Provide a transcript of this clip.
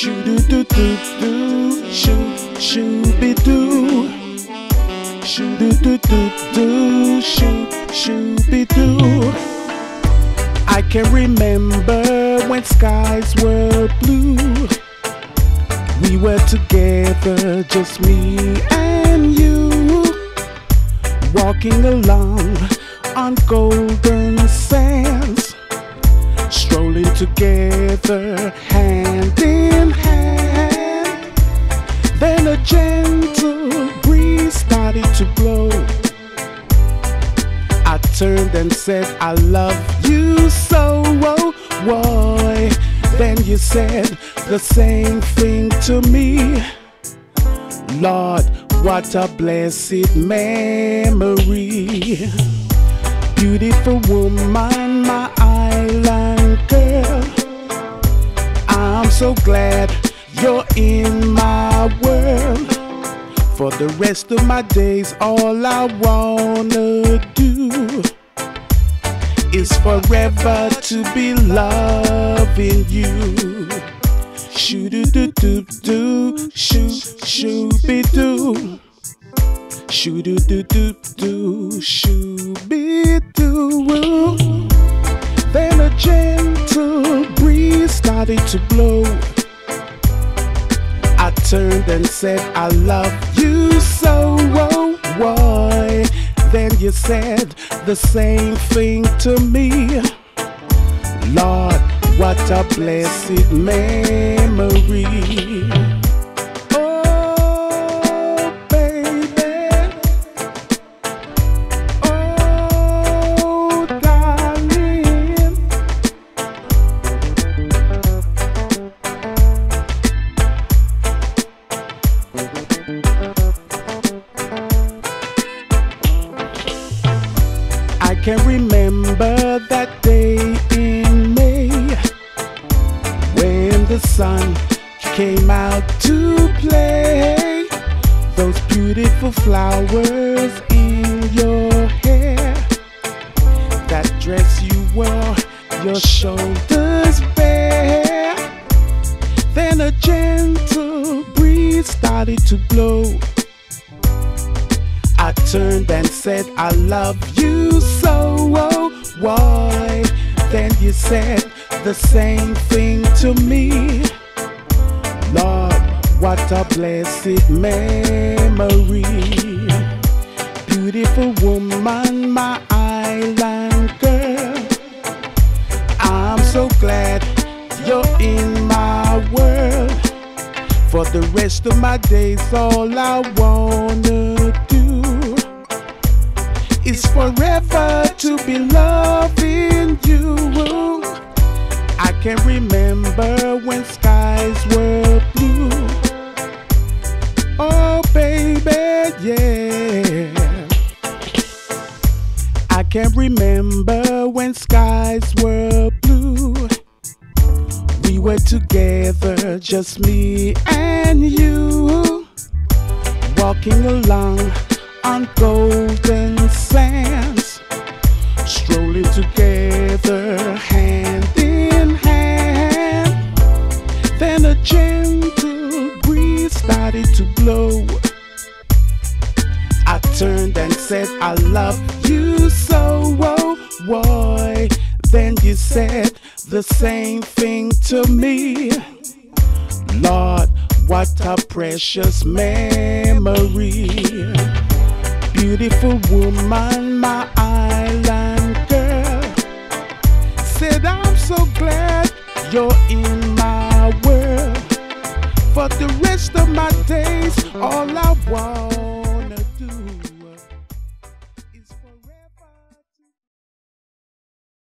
Shoo-doo-doo-doo-doo, shoo-shoo-be-doo. Shoo-doo-doo-doo-doo, shoo-shoo-be-doo. I can remember when skies were blue. We were together, just me and you, walking along on golden sands, strolling together hand in hand. Then a gentle breeze started to blow. I turned and said, I love you so, oh boy. Then you said the same thing to me. Lord, what a blessed memory. Beautiful woman, my island girl, I'm so glad you're in my world. For the rest of my days, all I wanna do is forever to be loving you. Shoo-doo-doo-doo-doo, shoo-shoo-be-doo. Shoo-doo-doo-doo-doo, shoo-be-doo. Then a gentle breeze started to blow. I turned and said, I love you so, oh boy. Then you said the same thing to me. Lord, what a blessed memory. Oh, baby. Oh, darling. I can remember that day in May when the sun came out to play. Those beautiful flowers in your hair, that dress you wore, your shoulders bare. Then a gentle breeze started to blow. I turned and said, I love you so, oh boy. Then you said the same thing to me. Lord, what a blessed memory. Beautiful woman, my island girl, I'm so glad you're in my world. For the rest of my days, all I wanna do is forever to be loving you. I can remember when skies were blue. Oh baby, yeah. I can remember when skies were blue. We were together, just me and you, walking along on golden sands, strolling together hand in hand. Then a gentle breeze started to blow. I turned and said, I love you so, oh boy. Then you said the same thing to me. Lord, what a precious memory. Beautiful woman, my island girl, said I'm so glad you're in my world. For the rest of my days,